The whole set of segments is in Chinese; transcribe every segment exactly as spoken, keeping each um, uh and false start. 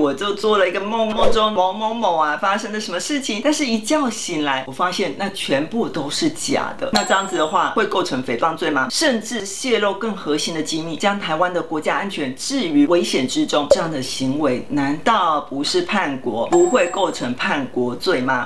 我就做了一个梦，梦中某某某啊发生了什么事情，但是一觉醒来，我发现那全部都是假的。那这样子的话，会构成诽谤罪吗？甚至泄露更核心的机密，将台湾的国家安全置于危险之中，这样的行为难道不是叛国？不会构成叛国罪吗？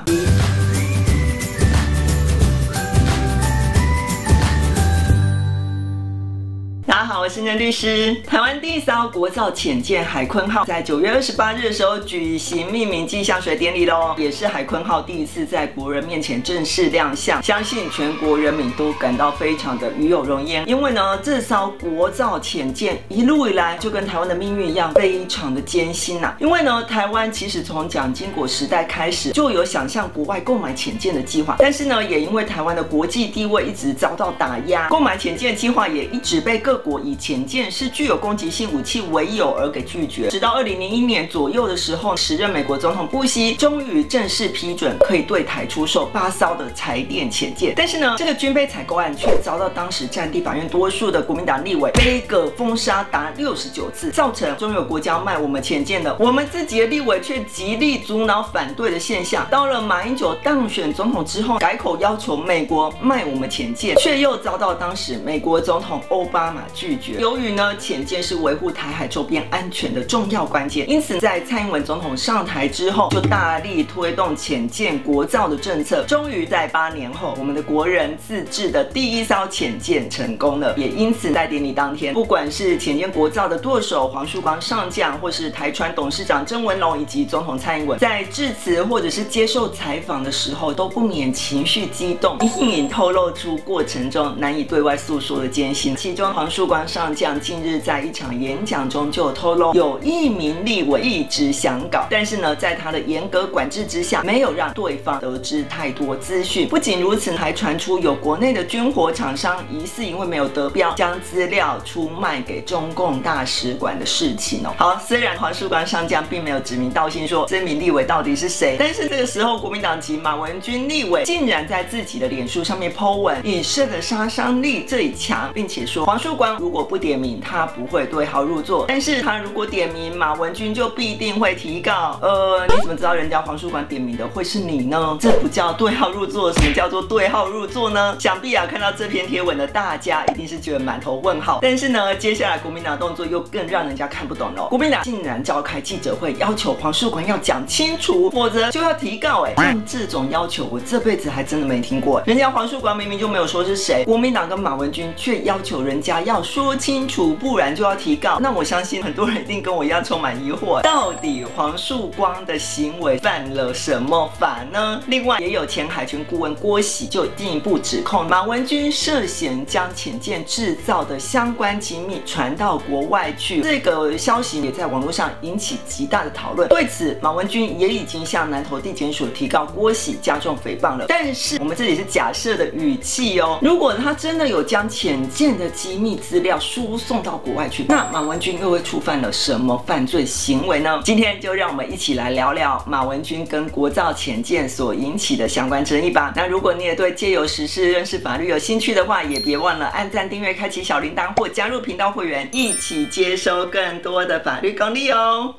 大家好，我是任律师。台湾第一艘国造潜舰海鲲号在九月二十八日的时候举行命名暨下水典礼喽，也是海鲲号第一次在国人面前正式亮相，相信全国人民都感到非常的与有荣焉。因为呢，这艘国造潜舰一路以来就跟台湾的命运一样，非常的艰辛呐、啊。因为呢，台湾其实从蒋经国时代开始就有想向国外购买潜舰的计划，但是呢，也因为台湾的国际地位一直遭到打压，购买潜舰计划也一直被各国以潜舰是具有攻击性武器为由而给拒绝。直到二零零一年左右的时候，时任美国总统布希终于正式批准可以对台出售八艘的柴电潜舰。但是呢，这个军备采购案却遭到当时占地法院多数的国民党立委杯葛封杀达六十九次，造成中有国家要卖我们潜舰的，我们自己的立委却极力阻挠反对的现象。到了马英九当选总统之后，改口要求美国卖我们潜舰，却又遭到当时美国总统奥巴马拒绝。由于呢，潜舰是维护台海周边安全的重要关键，因此在蔡英文总统上台之后，就大力推动潜舰国造的政策。终于在八年后，我们的国人自制的第一艘潜舰成功了。也因此，在典礼当天，不管是潜舰国造的舵手黄树光上将，或是台船董事长曾文龙以及总统蔡英文，在致辞或者是接受采访的时候，都不免情绪激动，隐隐透露出过程中难以对外诉说的艰辛。其中，黄树光上将近日在一场演讲中就有透露，有一名立委一直想搞，但是呢，在他的严格管制之下，没有让对方得知太多资讯。不仅如此，还传出有国内的军火厂商疑似因为没有得标，将资料出卖给中共大使馆的事情哦。好，虽然黄树光上将并没有指名道姓说这名立委到底是谁，但是这个时候国民党籍马文君立委竟然在自己的脸书上面 po 文，影射的杀伤力最强，并且说黄树光如果不点名，他不会对号入座，但是他如果点名马文君，就必定会提告。呃，你怎么知道人家黄树光点名的会是你呢？这不叫对号入座，什么叫做对号入座呢？想必啊，看到这篇贴文的大家一定是觉得满头问号。但是呢，接下来国民党动作又更让人家看不懂了。国民党竟然召开记者会，要求黄树光要讲清楚，否则就要提告。哎，像这种要求，我这辈子还真的没听过。人家黄树光明明就没有说是谁，国民党跟马文君却要求人家要说清楚，不然就要提告。那我相信很多人一定跟我一样充满疑惑，到底黄树光的行为犯了什么法呢？另外，也有前海军顾问郭喜就进一步指控马文君涉嫌将潜舰制造的相关机密传到国外去，这个消息也在网络上引起极大的讨论。对此，马文君也已经向南投地检署提告郭喜加重诽谤了。但是我们这里是假设的语气哦，如果他真的有将潜舰的机密资料输送到国外去，那马文君又会触犯了什么犯罪行为呢？今天就让我们一起来聊聊马文君跟国造潜舰所引起的相关争议吧。那如果你也对借由时事认识法律有兴趣的话，也别忘了按赞、订阅、开启小铃铛，或加入频道会员，一起接收更多的法律功力哦。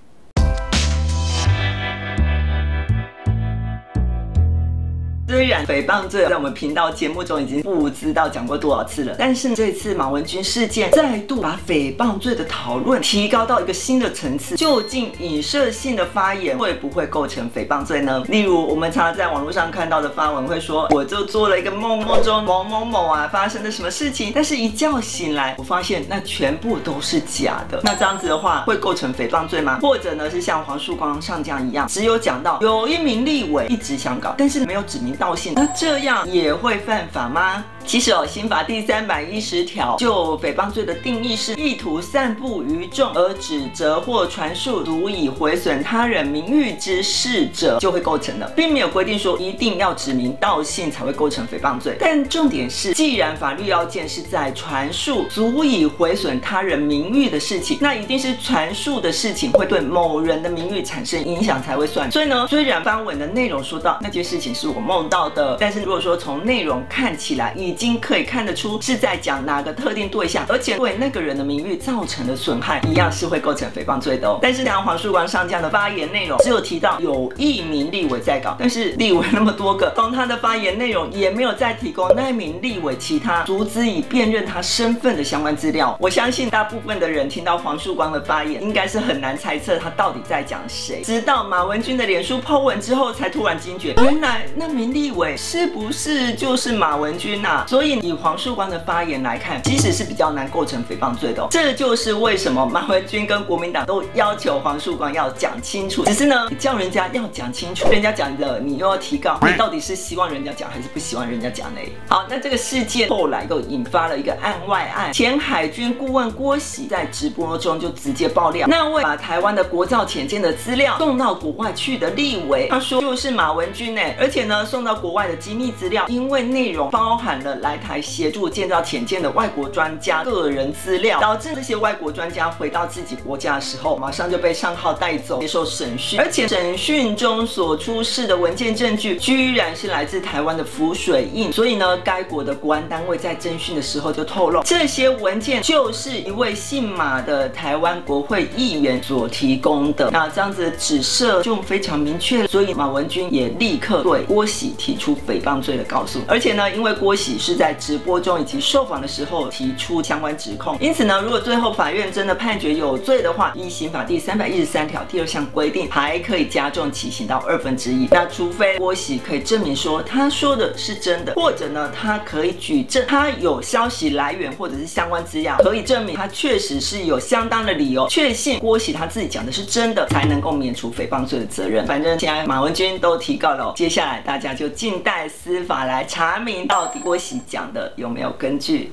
虽然诽谤罪在我们频道节目中已经不知道讲过多少次了，但是这次马文君事件再度把诽谤罪的讨论提高到一个新的层次。究竟影射性的发言会不会构成诽谤罪呢？例如，我们常常在网络上看到的发文会说，我就做了一个梦，梦中某某某啊发生了什么事情，但是一觉醒来，我发现那全部都是假的。那这样子的话，会构成诽谤罪吗？或者呢，是像黄树光上将一样，只有讲到有一名立委一直想搞，但是没有指名道姓，那这样也会犯法吗？其实哦，刑法第三百一十条就诽谤罪的定义是意图散布于众而指责或传述足以毁损他人名誉之事者，就会构成的，并没有规定说一定要指名道姓才会构成诽谤罪。但重点是，既然法律要件是在传述足以毁损他人名誉的事情，那一定是传述的事情会对某人的名誉产生影响才会算。所以呢，虽然发文的内容说到那件事情是我梦到到的。但是如果说从内容看起来，已经可以看得出是在讲哪个特定对象，而且对那个人的名誉造成的损害，一样是会构成诽谤罪的哦。但是像黄树光上将的发言内容，只有提到有一名立委在稿，但是立委那么多个，从他的发言内容也没有再提供那一名立委其他足资以辨认他身份的相关资料。我相信大部分的人听到黄树光的发言，应该是很难猜测他到底在讲谁。直到马文君的脸书 po 文之后，才突然惊觉，原来那名立委是不是就是马文君啊？所以以黄树光的发言来看，其实是比较难构成诽谤罪的哦。这就是为什么马文君跟国民党都要求黄树光要讲清楚。只是呢，你叫人家要讲清楚，人家讲了，你又要提告，你到底是希望人家讲还是不希望人家讲呢？好，那这个事件后来又引发了一个案外案，前海军顾问郭喜在直播中就直接爆料，那位把台湾的国造潜舰的资料送到国外去的立委，他说就是马文君哎，而且呢送到国外的机密资料，因为内容包含了来台协助建造潜舰的外国专家个人资料，导致这些外国专家回到自己国家的时候，马上就被上号带走接受审讯，而且审讯中所出示的文件证据，居然是来自台湾的浮水印。所以呢，该国的国安单位在侦讯的时候就透露，这些文件就是一位姓马的台湾国会议员所提供的。那这样子指涉就非常明确，所以马文君也立刻对郭喜提出诽谤罪的告诉。而且呢，因为郭喜是在直播中以及受访的时候提出相关指控，因此呢，如果最后法院真的判决有罪的话，依刑法第三百一十三条第二项规定，还可以加重其刑到二分之一。那除非郭喜可以证明说他说的是真的，或者呢，他可以举证他有消息来源或者是相关资料，可以证明他确实是有相当的理由确信郭喜他自己讲的是真的，才能够免除诽谤罪的责任。反正现在马文君都提告了，接下来大家就静待司法来查明到底郭喜讲的有没有根据。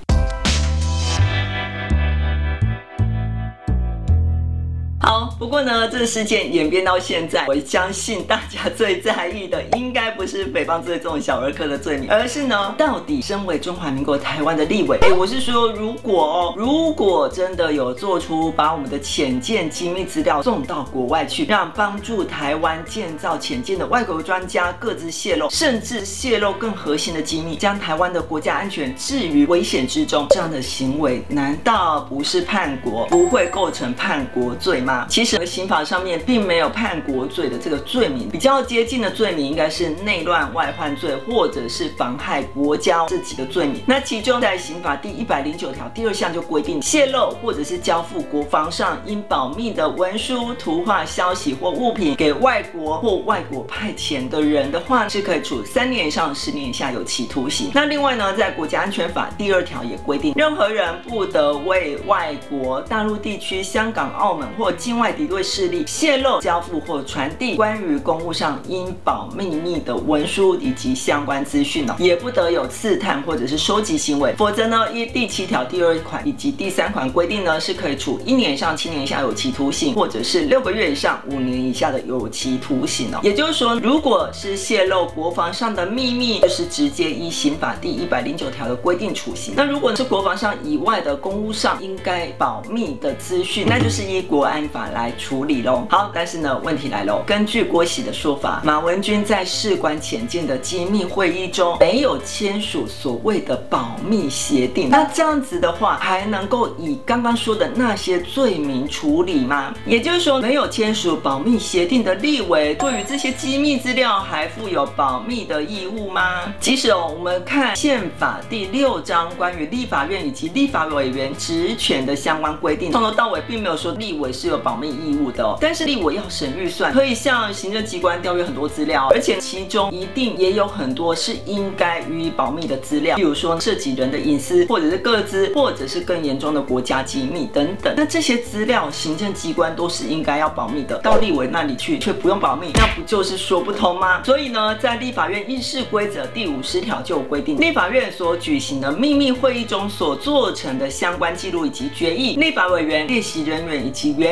好，不过呢，这个事件演变到现在，我相信大家最在意的应该不是诽谤罪这种小儿科的罪名，而是呢，到底身为中华民国台湾的立委，哎，我是说，如果哦，如果真的有做出把我们的潜舰机密资料送到国外去，让帮助台湾建造潜舰的外国专家各自泄露，甚至泄露更核心的机密，将台湾的国家安全置于危险之中，这样的行为难道不是叛国，不会构成叛国罪吗？其实刑法上面并没有叛国罪的这个罪名，比较接近的罪名应该是内乱外患罪或者是妨害国家这几个罪名。那其中在刑法第一百零九条第二项就规定，泄露或者是交付国防上应保密的文书、图画、消息或物品给外国或外国派遣的人的话，是可以处三年以上十年以下有期徒刑。那另外呢，在国家安全法第二条也规定，任何人不得为外国、大陆地区、香港、澳门或境外敌对势力泄露、交付或传递关于公务上应保秘密的文书以及相关资讯哦，也不得有刺探或者是收集行为，否则呢，依第七条第二款以及第三款规定呢，是可以处一年以上七年以下有期徒刑，或者是六个月以上五年以下的有期徒刑哦。也就是说，如果是泄露国防上的秘密，就是直接依刑法第一百零九条的规定处刑。那如果是国防上以外的公务上应该保密的资讯，那就是依国安法来处理咯。好，但是呢，问题来咯，根据郭喜的说法，马文君在事关潜舰的机密会议中没有签署所谓的保密协定，那这样子的话，还能够以刚刚说的那些罪名处理吗？也就是说，没有签署保密协定的立委，对于这些机密资料还负有保密的义务吗？即使哦，我们看宪法第六章关于立法院以及立法委员职权的相关规定，从头到尾并没有说立委是有保密义务的哦。但是立委要审预算，可以向行政机关调阅很多资料，而且其中一定也有很多是应该予以保密的资料，比如说涉及人的隐私，或者是个资，或者是更严重的国家机密等等。那这些资料，行政机关都是应该要保密的，到立委那里去却不用保密，那不就是说不通吗？所以呢，在立法院议事规则第五十条就有规定，立法院所举行的秘密会议中所做成的相关记录以及决议，立法委员、列席人员以及员工都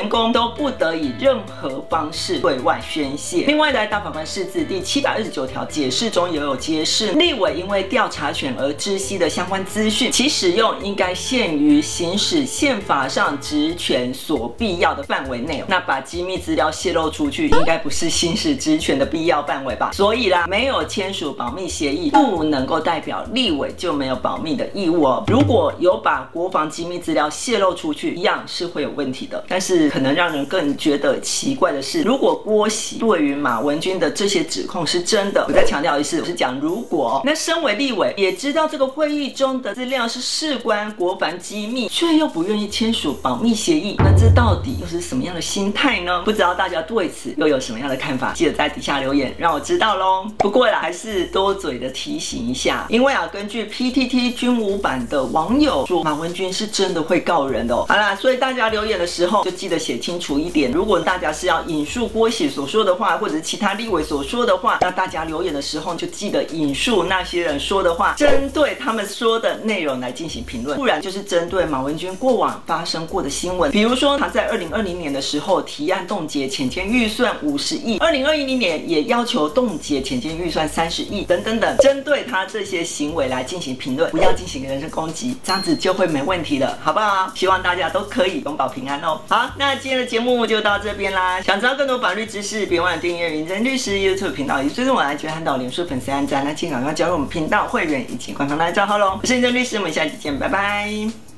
不得以任何方式对外宣泄。另外，在大法官释字第七百二十九条解释中也有揭示，立委因为调查权而知悉的相关资讯，其使用应该限于行使宪法上职权所必要的范围内。那把机密资料泄露出去，应该不是行使职权的必要范围吧？所以啦，没有签署保密协议，不能够代表立委就没有保密的义务哦。如果有把国防机密资料泄露出去，一样是会有问题的。但是可能让人更觉得奇怪的是，如果郭喜对于马文君的这些指控是真的，我再强调一次，我是讲如果，那身为立委也知道这个会议中的资料是事关国防机密，却又不愿意签署保密协议，那这到底又是什么样的心态呢？不知道大家对此又有什么样的看法？记得在底下留言让我知道咯。不过啦，还是多嘴的提醒一下，因为啊，根据 P T T 军武版的网友说，马文君是真的会告人的哦。好啦，所以大家留言的时候就记得写清楚一点。如果大家是要引述郭喜所说的话，或者是其他立委所说的话，那大家留言的时候就记得引述那些人说的话，针对他们说的内容来进行评论，不然就是针对马文君过往发生过的新闻，比如说他在二零二零年的时候提案冻结潜舰预算五十亿，二零二一年也要求冻结潜舰预算三十亿等等等，针对他这些行为来进行评论，不要进行人身攻击，这样子就会没问题了，好不好？希望大家都可以永保平安哦。好，那今天的节目就到这边啦。想知道更多法律知识，别忘了订阅云真律师 YouTube 频道，以及追踪我 I G 和到脸书粉丝按赞，那请赶快加入我们频道会员以及官方来账号喽。我是云真律师，我们下期见，拜拜。